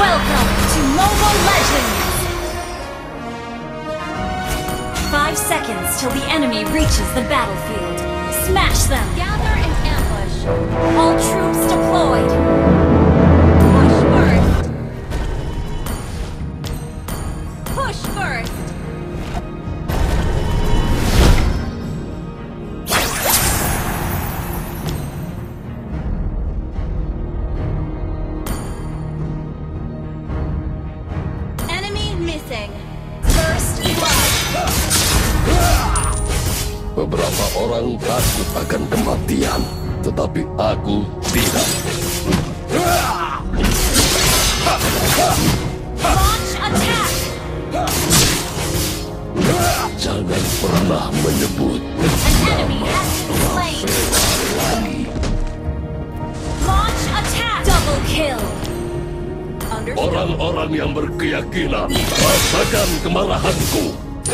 Welcome to Mobile Legends! 5 seconds till the enemy reaches the battlefield. Smash them! Gather and ambush. All troops deployed. Push first. Push first. Beberapa orang takut akan kematian, tetapi aku tidak. Launch attack! Jangan pernah menyebut An enemy has been slain. Launch attack! Double kill! Orang-orang yang berkeyakinan, rasakan kemarahanku.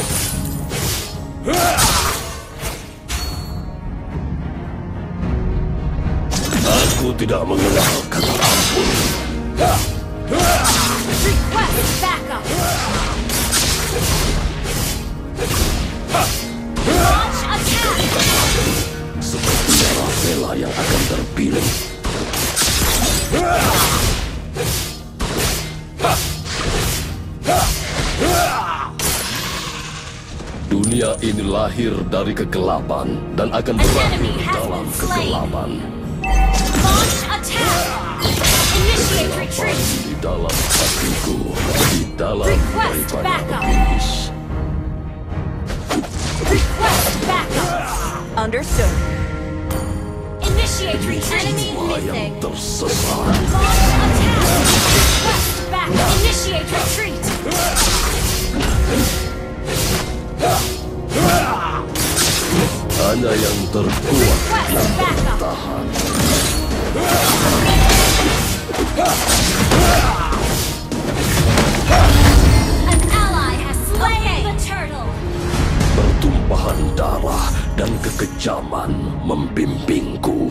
Aku tidak mengenal kata ampun. Request backup! Launch attack! Seperti Rafaela yang akan terpilih. Dunia ini lahir dari kegelapan dan akan berakhir dalam kegelapan. Launch attack! Initiate retreat! Di dalam hatiku, di dalam Request daripada backup! iblis. Request backup! Understood. Initiate retreat! Enemy Jiwa yang missing! tersesat. Launch attack! Request backup! Initiate retreat! Hanya yang terkuat yang bertahan. An ally has slain the turtle! Pertumpahan darah dan kekejaman membimbingku.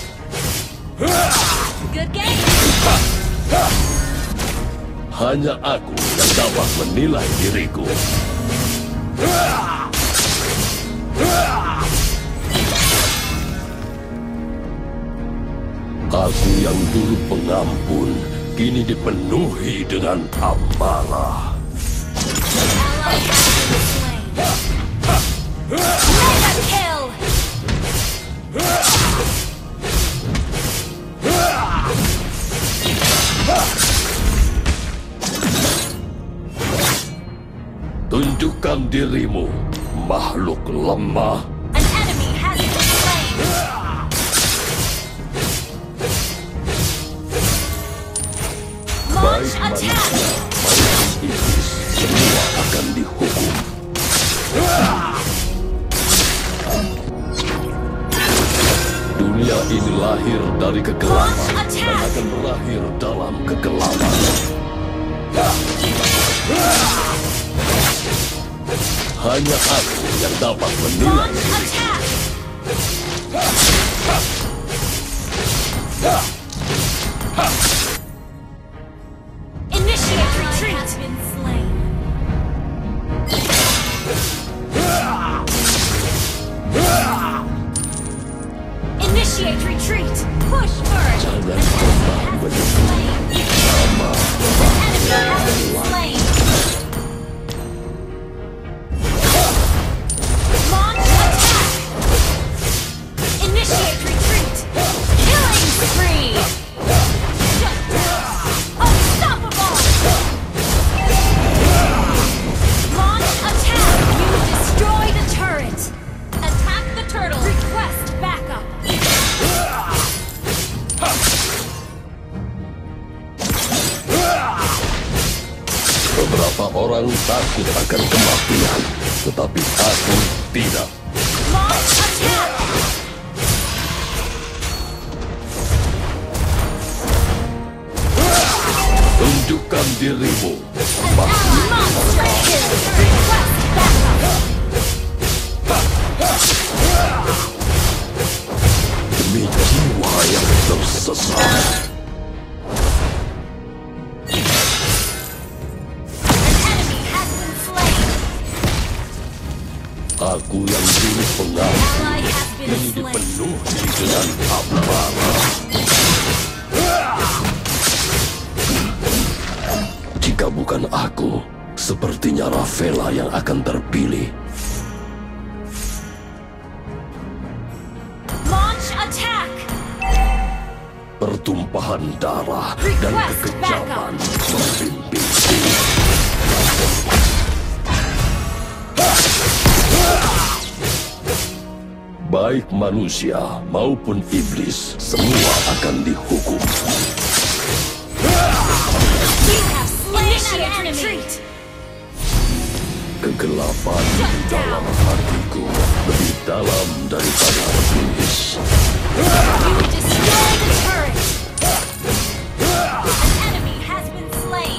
Good game! Hanya aku yang dapat menilai diriku. Aku yang dulu pengampun, kini dipenuhi dengan amarah. Ally has been slain. Mega kill! Tunjukkan dirimu, makhluk lemah. An enemy has been slain. Launch Baik attack! manusia, baik iblis, semua akan dihukum. Dunia ini lahir dari kegelapan dan akan berakhir dalam kegelapan. Hanya aku yang dapat menilai Launch attack! Initiate retreat! Has been slain. Initiate retreat! Push first! Jangan pernah menyebut nama Enemy has been slain. Launch attack! Initiate retreat! Killing spree! Shut down! Unstoppable! Launch attack! You destroyed a turret! Attack the turtle! Request backup! Beberapa orang takut akan kematian, tetapi aku tidak. Launch attack! Tunjukkan dirimu, Monster kill! Request backup! demi jiwa yang tersesat. Aku yang dulu pengaku Ally has been ini slain. dipenuhi dengan amarah. Jika bukan aku, sepertinya Rafaela yang akan terpilih. Launch attack. Pertumpahan darah dan Request kekejaman membimbingku. Baik manusia maupun iblis, semua akan dihukum. You have slain an enemy. Kegelapan di dalam hatiku lebih dalam daripada iblis. You destroy the turret. An enemy has been slain.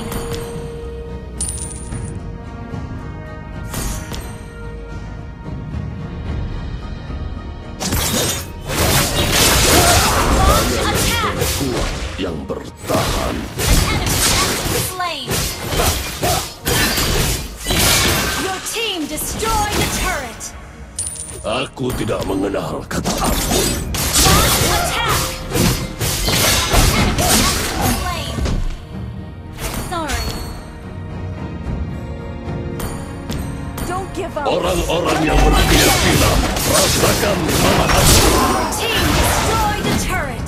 Launch attack. Kuat yang bertahan. An enemy has been slain. Your team destroyed the turret. Aku tidak mengenal kata ampun. Launch attack. An enemy has been slain. Sorry. Don't give up. Orang-orang yang berkeyakinan rasakan kemarahanku. Your team destroyed the turret.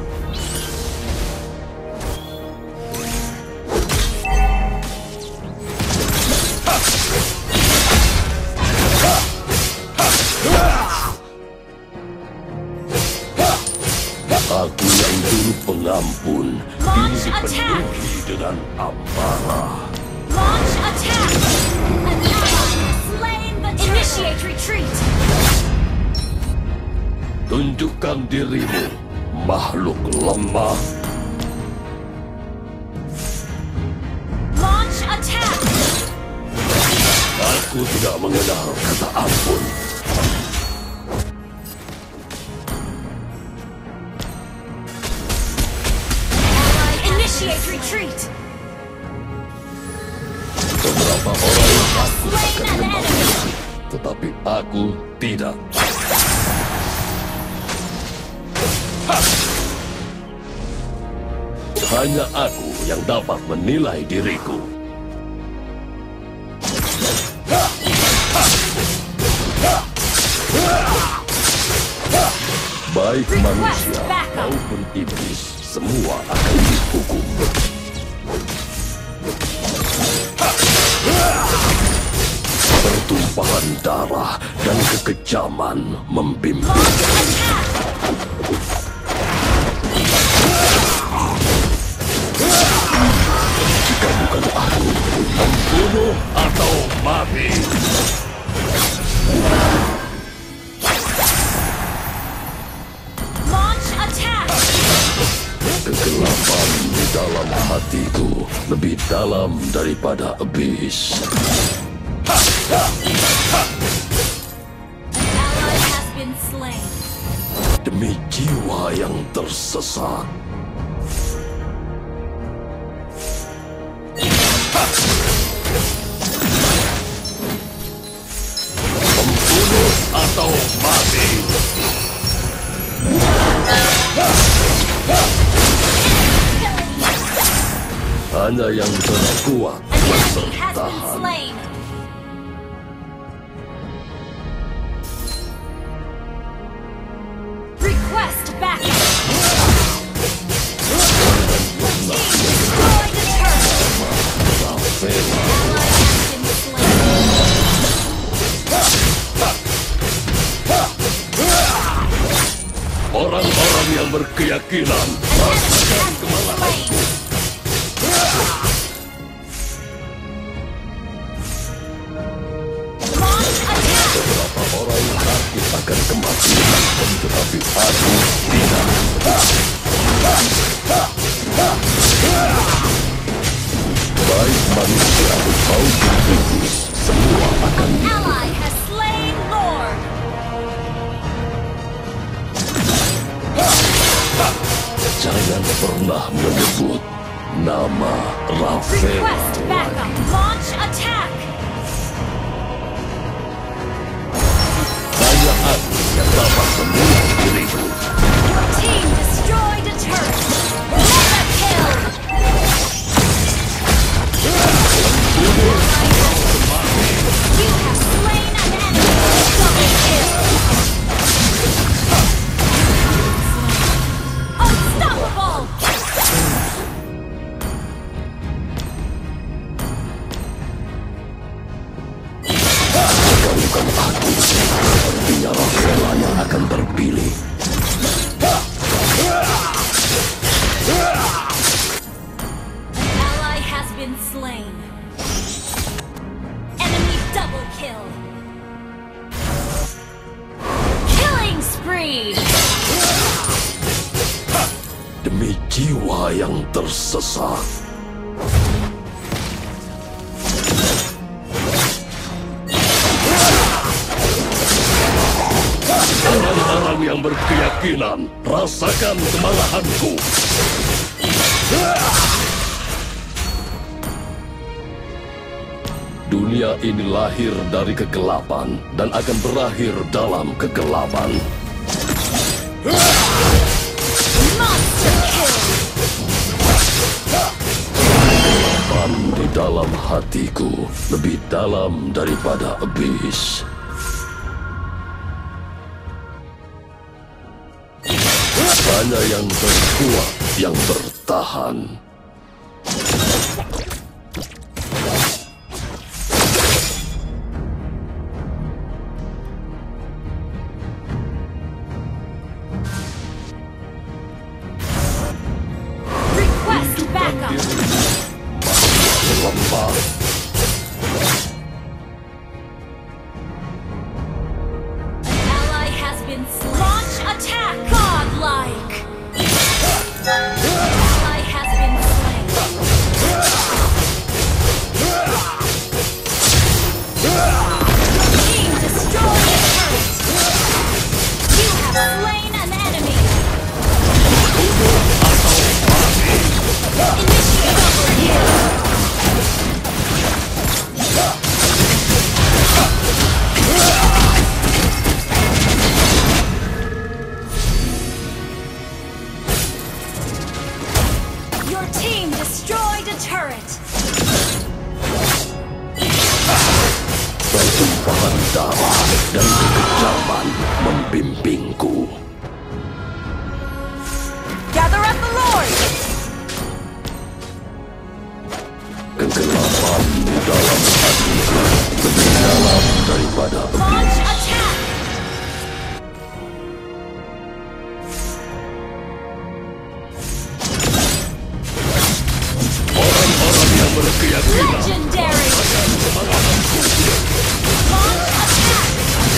Aku yang dulu pengampun, kini Launch attack. dipenuhi dengan amarah. Launch attack. An ally has slain the turret. Initiate retreat. Tunjukkan dirimu, makhluk lemah. Launch attack. Aku tidak mengenal kata ampun. Initiate retreat. Beberapa orang You have takut slain akan an enemy. kematian, tetapi aku tidak. Hanya aku yang dapat menilai diriku. Baik manusia maupun iblis, semua akan dihukum. Pertumpahan darah dan kekejaman membimbing. Jika bukan aku, membunuh atau mati. Launch attack. Kegelapan di dalam hatiku lebih dalam daripada iblis. An ally has been slain. Demi jiwa yang tersesat. Membunuh atau mati. Hanya yang terkuat An yang enemy has been bertahan. slain. Request backup. Your team destroyed the turret. Rafaela, Ally has been slain. orang-orang yang berkeyakinan An enemy has been slain. Launch attack. beberapa orang takut akan kematian, tetapi aku tidak. Baik manusia maupun iblis, semua akan Ally has slain Lord. jangan pernah menyebut nama Rafaela Request backup. lagi. Launch attack. Dialah yang akan terpilih. Ally has been slain. Enemy double kill. Killing spree. Demi jiwa yang tersesat. Orang-orang yang berkeyakinan, rasakan kemarahanku. Dunia ini lahir dari kegelapan dan akan berakhir dalam kegelapan. Monster kill. Kegelapan di dalam hatiku lebih dalam daripada abis. Hanya yang terkuat yang bertahan. Request backup. Lemah. Ally has been slain. Launch attack. Godlike. Ally has been slain. Team destroy the turret. You have slain an enemy. Initiate double kill. Your team destroyed a turret. Pertumpahan darah dan kekejaman membimbingku. Gather up the Lord. Kegelapan di dalam hatiku lebih dalam daripada Launch abis. attack. Orang-orang yang berkeyakinan, Legendary. kemarahanku. Launch attack.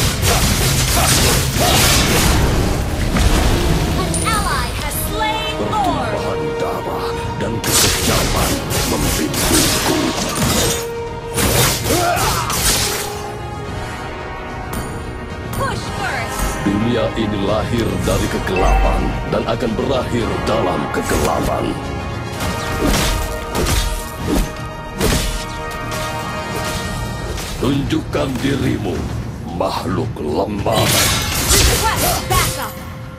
An ally has slain Lord. Pertumpahan darah dan kekejaman membimbingku. Push first. Dunia ini lahir dari kegelapan dan akan berakhir dalam kegelapan. Tunjukkan dirimu, makhluk lemah. Request backup.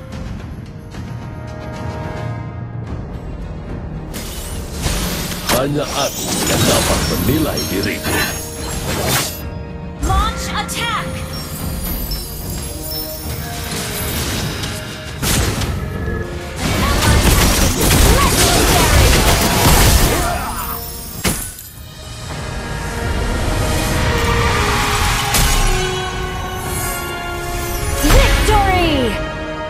Hanya aku yang dapat menilai diriku. Launch attack. Victory!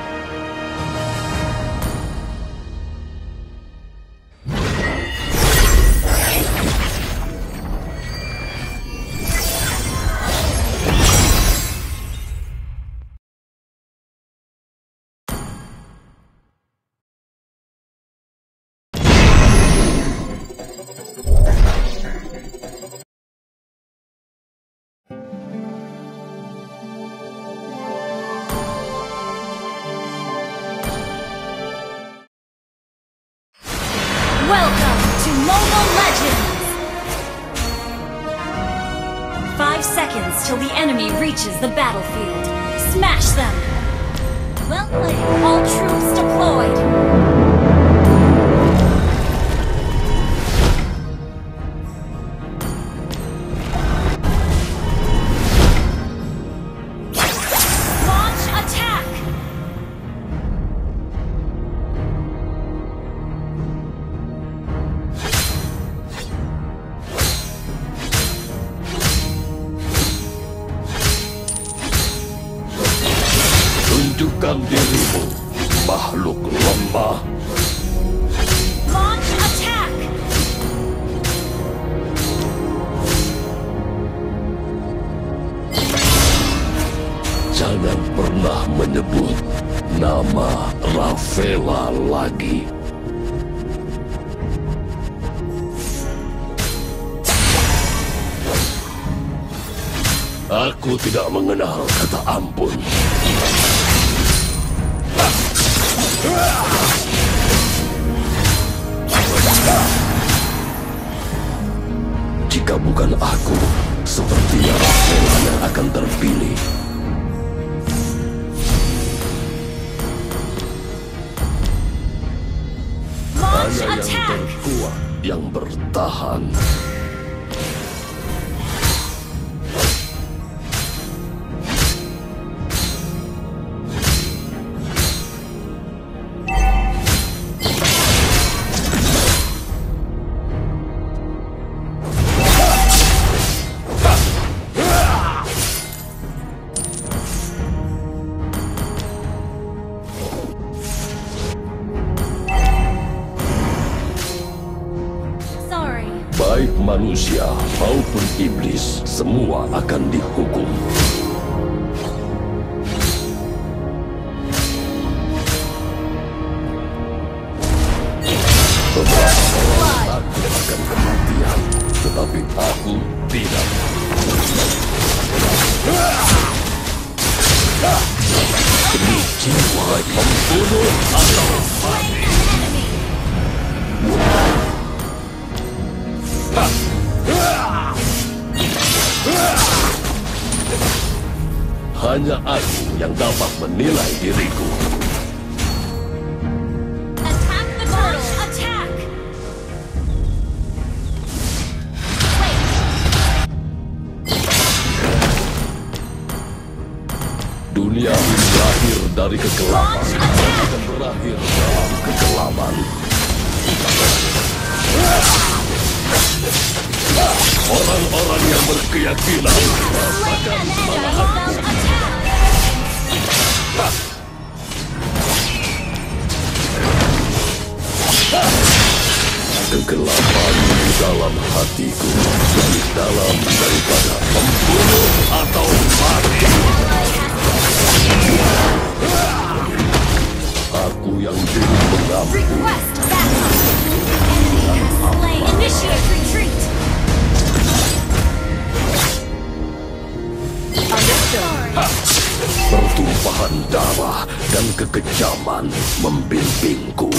Welcome to Mobile Legends! 5 seconds till the enemy reaches the battlefield. Smash them! Well played. All troops deployed. Launch attack! Tunjukkan dirimu, makhluk lemah. Launch attack! Jangan pernah menyebut nama Rafaela lagi. Aku tidak mengenal kata ampun. Jika bukan aku, sepertinya Rafaela yang akan terpilih. Hanya yang terkuat yang bertahan. Baik manusia maupun iblis, semua akan dihukum. Beberapa orang takut akan kematian, tetapi aku tidak. Demi jiwa pembunuh atau mati. Hanya aku yang dapat menilai diriku. Attack the turtle! Attack! Dunia ini lahir dari kegelapan dan berakhir dalam kegelapan. Orang-orang yang berkeyakinan merasakan semangatku. Kegelapan di dalam hatiku lebih dalam daripada membunuh atau mati. Aku yang dulu mengampuni. Request backup! Enemy has slain! Initiate retreat! Pertumpahan darah dan kekejaman membimbingku.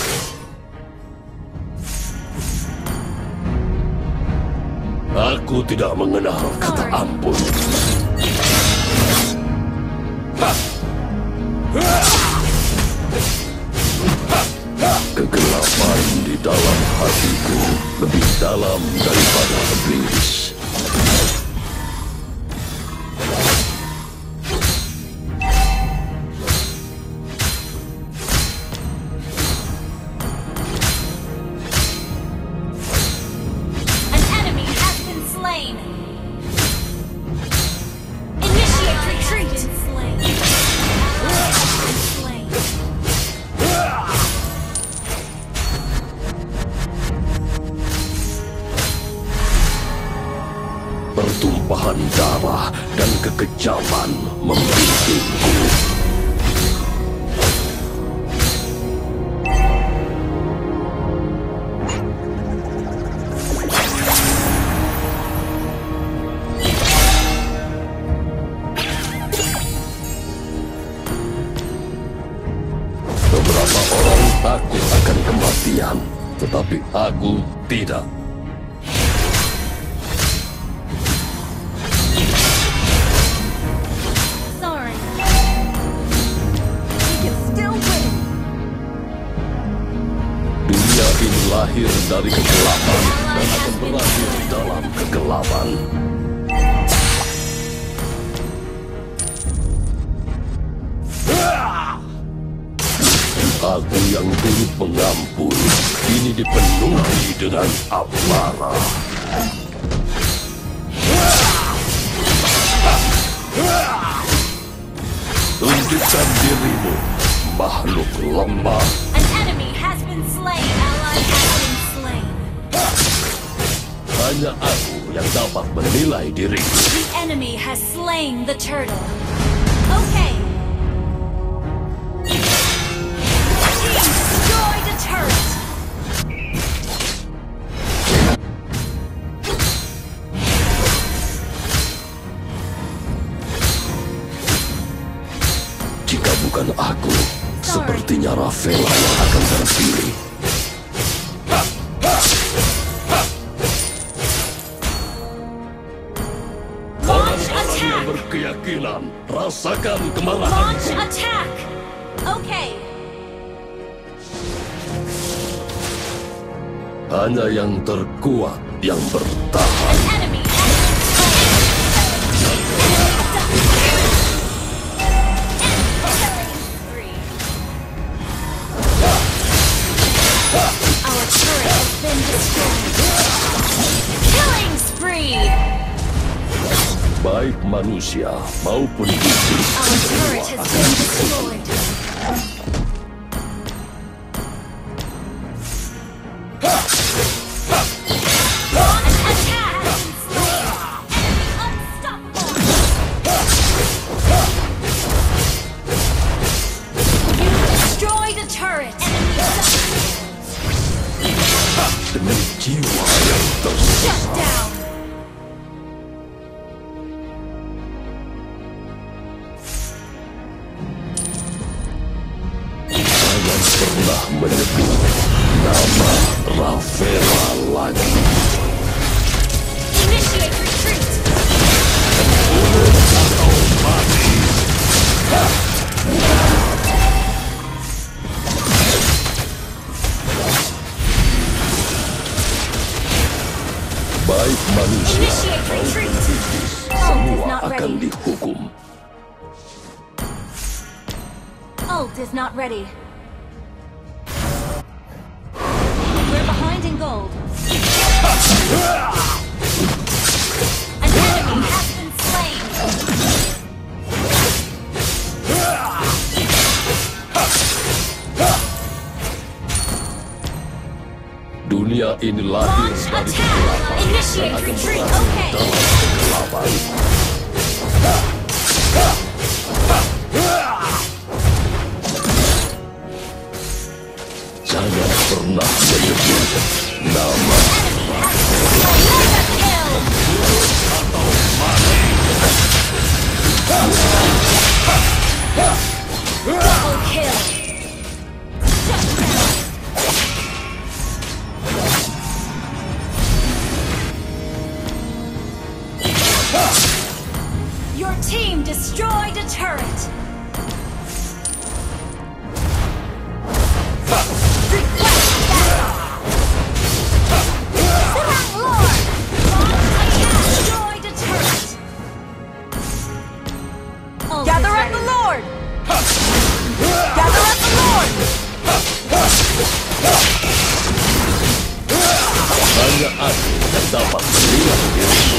Aku tidak mengenal kata ampun. Kegelapan di dalam hatiku lebih dalam daripada iblis. Initiate retreat! Pertumpahan darah dan kekejaman membimbingku. Beberapa orang takut akan kematian, tetapi aku tidak. Sorry. We can still win. Dunia ini lahir dari kegelapan dan akan berakhir dalam kegelapan. Aku yang dulu pengampun, kini dipenuhi dengan amarah. Tunjukkan diri makhluk lemah. An enemy has been slain. Ally has been slain. Hanya aku yang dapat menilai diriku. The enemy has slain the turtle. Okay. Team destroyed a turret. Jika bukan aku, sepertinya Rafaela yang akan terpilih. Orang-orang yang berkeyakinan, rasakan kemarahan. Launch attack. Okay. Hanya yang terkuat yang bertahan. An enemy has Our turret has been destroyed. Killing spree! Baik manusia maupun iblis, Our turret has been destroyed. Launch attack has been slain. Enemy unstoppable. You destroyed a turret. Enemy double. demi jiwa yang tersesat. Shut down. Jangan pernah menyebut nama Rafaela lagi. Initiate retreat. Atau mati. Baik manusia Initiate maupun retreat. iblis, semua akan dihukum. Ult is not ready. We're behind in gold. An enemy has been slain. Dunia ini lahir Launch dari attack. kegelapan dan Initiate akan retreat. berakhir Okay. dalam kegelapan. Jangan pernah menyebut nama Mega kill. Double kill. Shut down. Your team destroyed a turret. Request battle. Sirang Lord. Launch attack. Destroyed a turret. Ult Gather is up the ready. Lord! Gather up the Lord! hanya aku yang dapat menilai diriku.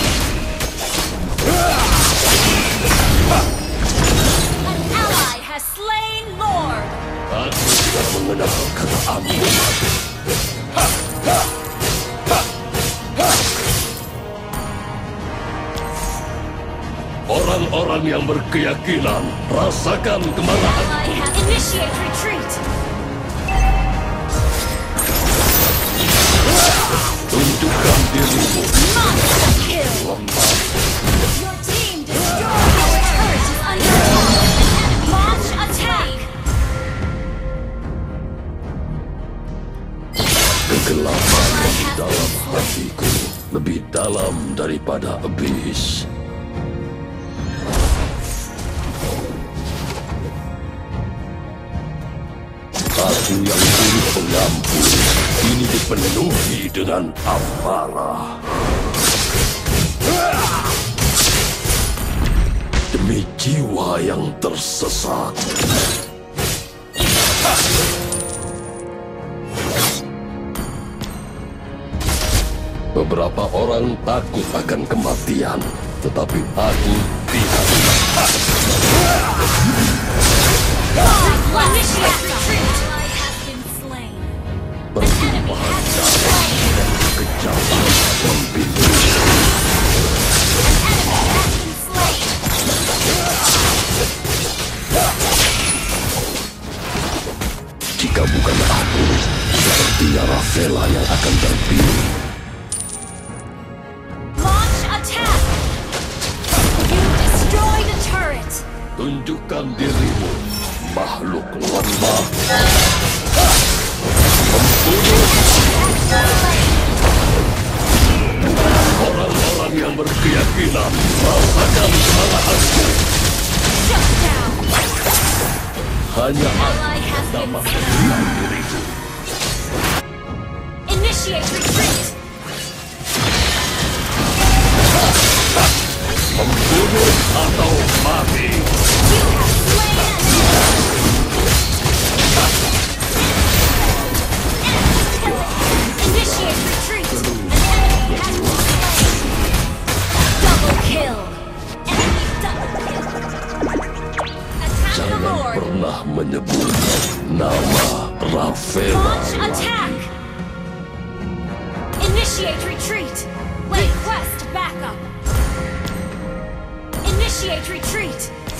An ally has slain Lord. Aku tidak mengenal kata ampun. Orang-orang yang berkeyakinan, rasakan kemarahan. Ally has initiate retreat. Tunjukkan dirimu. Monster kill. Lemah. Your team destroyed. Our turret is under attack. Launch attack. Kegelapan yang di dalam hatiku lebih dalam daripada iblis. Aku yang dulu pengampun, kini dipenuhi dengan amarah. Demi jiwa yang tersesat. Beberapa orang takut akan kematian, tetapi aku tidak. Blast. Initiate retreat. Ally has been slain. An enemy has been slain. Kejaman membimbing. An enemy has been slain. Jika bukan aku, sepertinya Rafaela yang akan terpilih. Launch attack. You destroyed a turret. Tunjukkan dirimu, makhluk lemah. Orang-orang yang berkeyakinan merasakan kemarahanku. Shut down. Hanya aku Ally has been dapat slain. mengenal diriku. Initiate retreat. Membunuh atau mati. You have slain an enemy. Initiate retreat. An enemy has been slain. Double kill. Enemy double kill. Attack the Jangan Lord. pernah menyebut nama Rafaela. Launch attack. Initiate retreat. Request backup. Initiate retreat.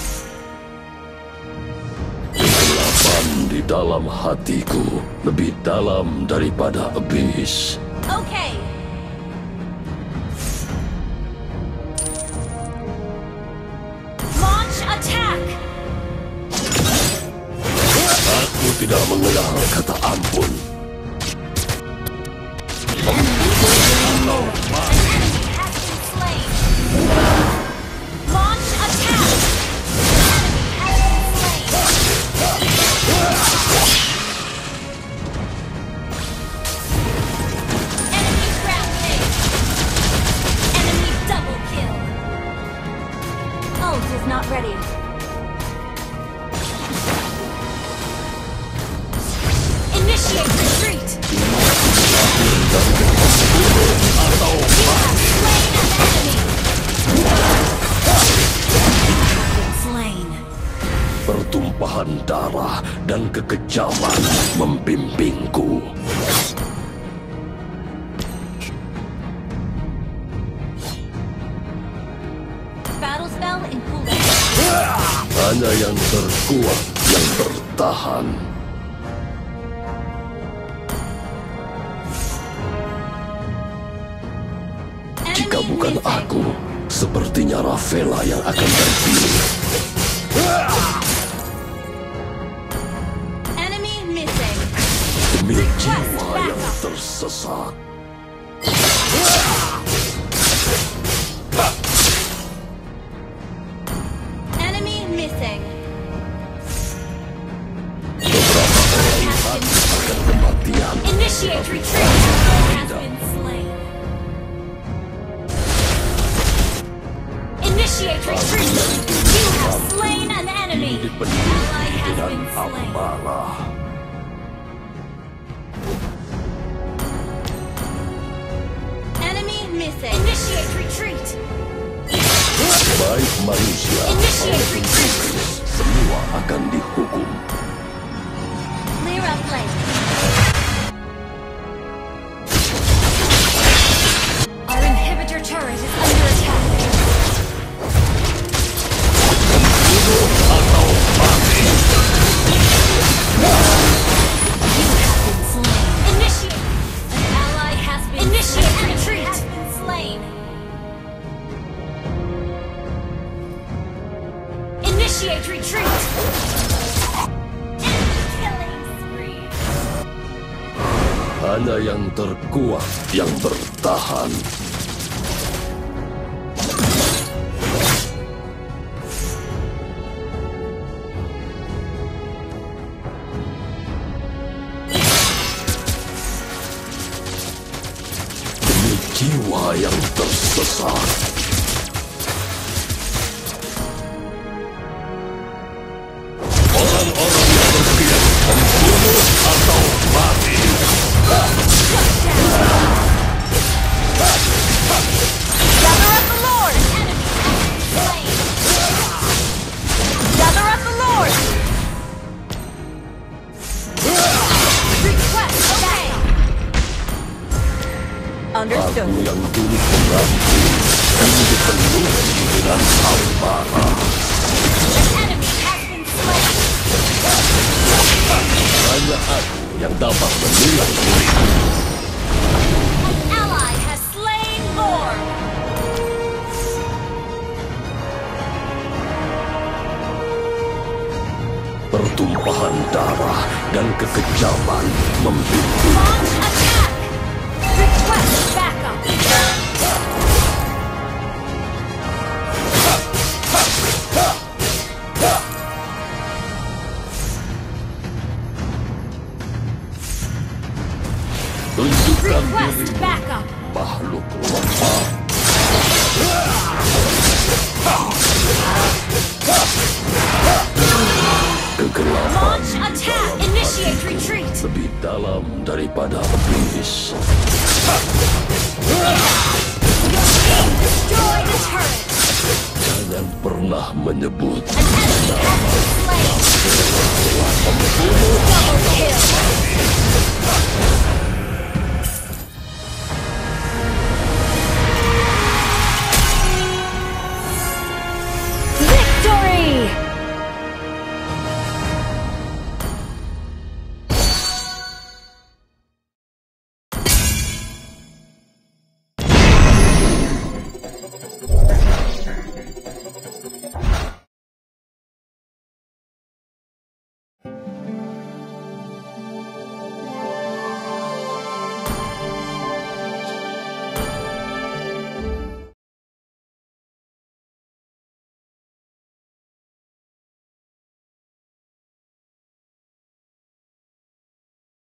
Kegelapan di dalam hatiku lebih dalam daripada abis. Okay. Launch attack. Aku tidak mengenal kata ampun. An enemy has been slain. Launch attack. An enemy has been slain. Enemy rampage. Enemy double kill. Ult is not ready. Initiate retreat. Atau Slain an enemy. Been slain. pertumpahan darah dan kekejaman membimbingku. Battle spell in cooldown. Hanya yang terkuat yang bertahan. Jika Enemy bukan missing. aku, sepertinya Rafaela yang akan terpilih. Enemy missing. Demi Request jiwa yang backup. tersesat. Enemy missing. Beberapa orang Has been akan kematian. Initiate retreat. Has been slain. Initiate retreat. You have slain an enemy. Dipenuhi Ally has dengan been slain. amarah. Enemy missing. Initiate retreat. Baik manusia Initiate maupun retreat. iblis, semua akan dihukum. Clear up lane. Our inhibitor turret is under attack. Atau mati. You have been slain. Initiate. An ally has been Initiate retreat. Has been slain. Initiate retreat. Enemy killing spree. Hanya yang terkuat yang bertahan. Demi jiwa yang tersesat. Orang-orang yang berpihak membunuh atau mati. Gather up the Lord! Enemy has been slain. Gather up the Lord! membara. An enemy has been slain. Hanya aku yang dapat menilai diriku. An ally has slain Lord. Pertumpahan darah dan kekejaman membimbing. Launch attack. Request backup. Tunjukkan Request diri backup. makhluk lemah. Kegelapan Launch attack. Initiate retreat. lebih dalam daripada iblis. Destroy the turret. Jangan pernah menyebut An enemy has been slain. Double kill.